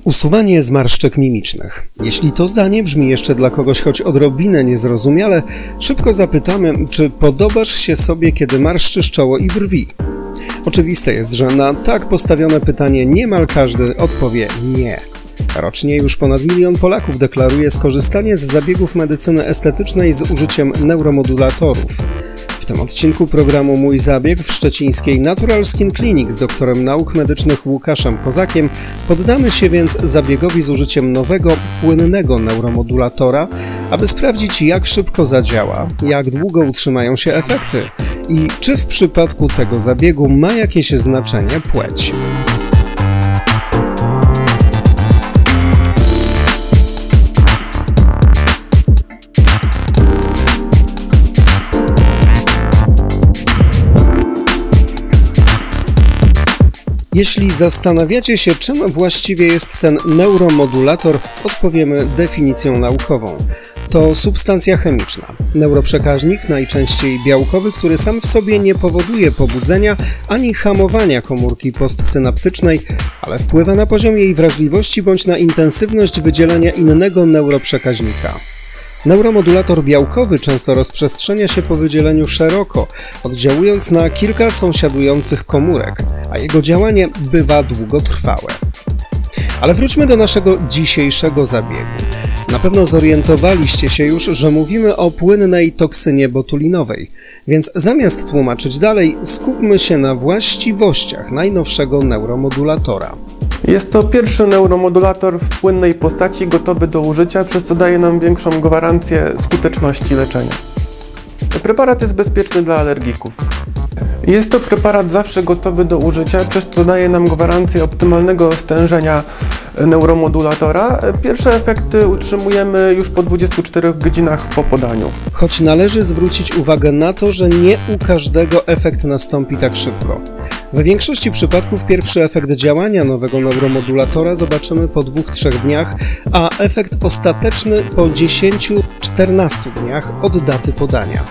Usuwanie zmarszczek mimicznych. Jeśli to zdanie brzmi jeszcze dla kogoś choć odrobinę niezrozumiale, szybko zapytamy, czy podobasz się sobie, kiedy marszczysz czoło i brwi? Oczywiste jest, że na tak postawione pytanie niemal każdy odpowie nie. Rocznie już ponad 1 milion Polaków deklaruje skorzystanie z zabiegów medycyny estetycznej z użyciem neuromodulatorów. W tym odcinku programu Mój Zabieg w szczecińskiej Natural Skin Clinic z doktorem nauk medycznych Łukaszem Kozakiem poddamy się więc zabiegowi z użyciem nowego, płynnego neuromodulatora, aby sprawdzić, jak szybko zadziała, jak długo utrzymają się efekty i czy w przypadku tego zabiegu ma jakieś znaczenie płeć. Jeśli zastanawiacie się, czym właściwie jest ten neuromodulator, odpowiemy definicją naukową. To substancja chemiczna, neuroprzekaźnik, najczęściej białkowy, który sam w sobie nie powoduje pobudzenia ani hamowania komórki postsynaptycznej, ale wpływa na poziom jej wrażliwości bądź na intensywność wydzielania innego neuroprzekaźnika. Neuromodulator białkowy często rozprzestrzenia się po wydzieleniu szeroko, oddziałując na kilka sąsiadujących komórek, a jego działanie bywa długotrwałe. Ale wróćmy do naszego dzisiejszego zabiegu. Na pewno zorientowaliście się już, że mówimy o płynnej toksynie botulinowej, więc zamiast tłumaczyć dalej, skupmy się na właściwościach najnowszego neuromodulatora. Jest to pierwszy neuromodulator w płynnej postaci gotowy do użycia, przez co daje nam większą gwarancję skuteczności leczenia. Preparat jest bezpieczny dla alergików. Jest to preparat zawsze gotowy do użycia, przez co daje nam gwarancję optymalnego stężenia neuromodulatora. Pierwsze efekty utrzymujemy już po 24 godzinach po podaniu. Choć należy zwrócić uwagę na to, że nie u każdego efekt nastąpi tak szybko. We większości przypadków pierwszy efekt działania nowego neuromodulatora zobaczymy po 2-3 dniach, a efekt ostateczny po 10-14 dniach od daty podania.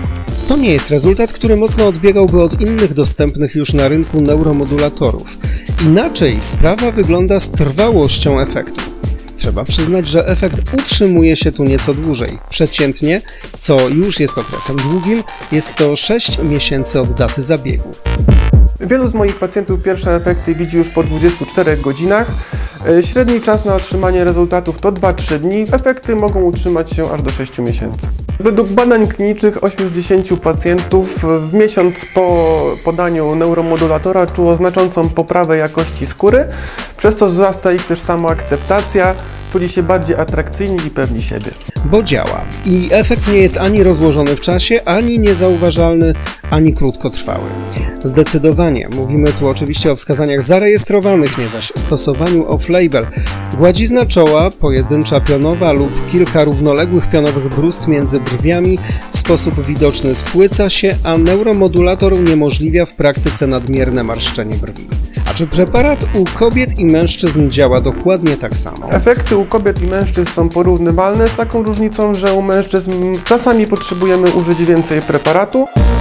To nie jest rezultat, który mocno odbiegałby od innych dostępnych już na rynku neuromodulatorów. Inaczej sprawa wygląda z trwałością efektu. Trzeba przyznać, że efekt utrzymuje się tu nieco dłużej. Przeciętnie, co już jest okresem długim, jest to 6 miesięcy od daty zabiegu. Wielu z moich pacjentów pierwsze efekty widzi już po 24 godzinach. Średni czas na otrzymanie rezultatów to 2-3 dni. Efekty mogą utrzymać się aż do 6 miesięcy. Według badań klinicznych 8 z 10 pacjentów w miesiąc po podaniu neuromodulatora czuło znaczącą poprawę jakości skóry, przez co wzrasta ich też samoakceptacja, czuli się bardziej atrakcyjni i pewni siebie. Bo działa. I efekt nie jest ani rozłożony w czasie, ani niezauważalny, ani krótkotrwały. Zdecydowanie. Mówimy tu oczywiście o wskazaniach zarejestrowanych, nie zaś stosowaniu off-label. Gładzizna czoła, pojedyncza pionowa lub kilka równoległych pionowych bruzd między brwiami w sposób widoczny spłyca się, a neuromodulator uniemożliwia w praktyce nadmierne marszczenie brwi. A czy preparat u kobiet i mężczyzn działa dokładnie tak samo? Efekty u kobiet i mężczyzn są porównywalne, z taką różnicą, że u mężczyzn czasami potrzebujemy użyć więcej preparatu.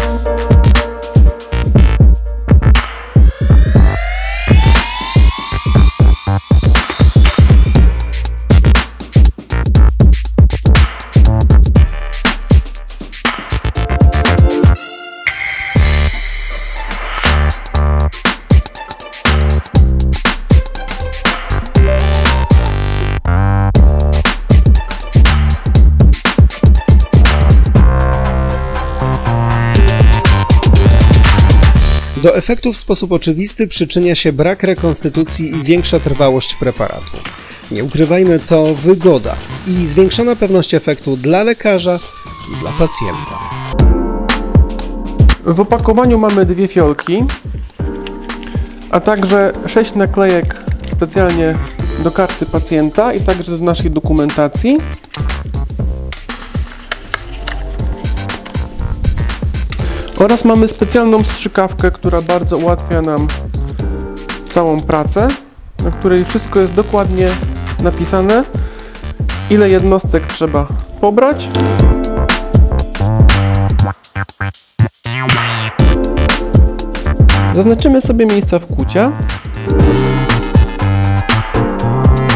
Do efektu w sposób oczywisty przyczynia się brak rekonstytucji i większa trwałość preparatu. Nie ukrywajmy, to wygoda i zwiększona pewność efektu dla lekarza i dla pacjenta. W opakowaniu mamy 2 fiolki, a także 6 naklejek specjalnie do karty pacjenta i także do naszej dokumentacji. Oraz mamy specjalną strzykawkę, która bardzo ułatwia nam całą pracę, na której wszystko jest dokładnie napisane, ile jednostek trzeba pobrać. Zaznaczymy sobie miejsca wkłucia.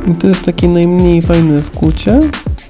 I to jest takie najmniej fajne wkłucie.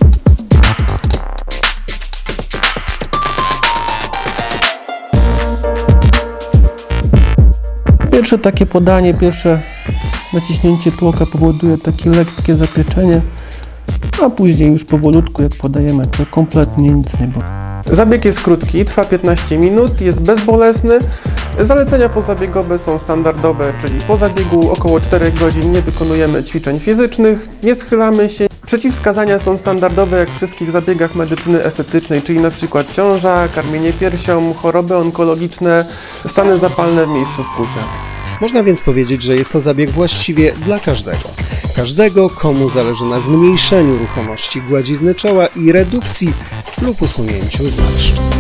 Pierwsze takie podanie, pierwsze naciśnięcie tłoka powoduje takie lekkie zapieczenie, a później już powolutku jak podajemy, to kompletnie nic nie boli. Zabieg jest krótki, trwa 15 minut, jest bezbolesny. Zalecenia pozabiegowe są standardowe, czyli po zabiegu około 4 godzin nie wykonujemy ćwiczeń fizycznych, nie schylamy się. Przeciwwskazania są standardowe jak w wszystkich zabiegach medycyny estetycznej, czyli np. ciąża, karmienie piersią, choroby onkologiczne, stany zapalne w miejscu wkłucia. Można więc powiedzieć, że jest to zabieg właściwie dla każdego. Każdego, komu zależy na zmniejszeniu ruchomości gładzizny czoła i redukcji lub usunięciu zmarszczek.